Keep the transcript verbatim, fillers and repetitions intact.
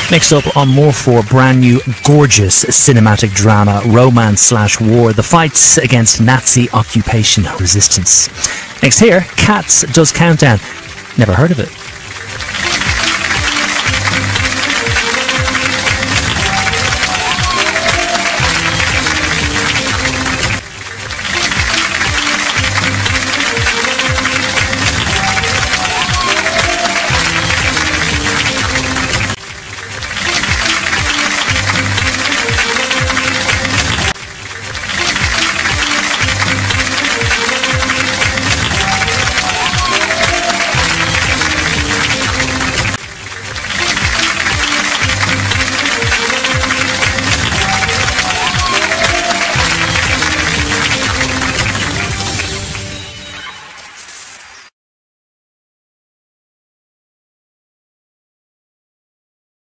Next up on More For, brand new, gorgeous cinematic drama, romance slash war, the fights against Nazi occupation resistance. Next here, Cats does Countdown. Never heard of it.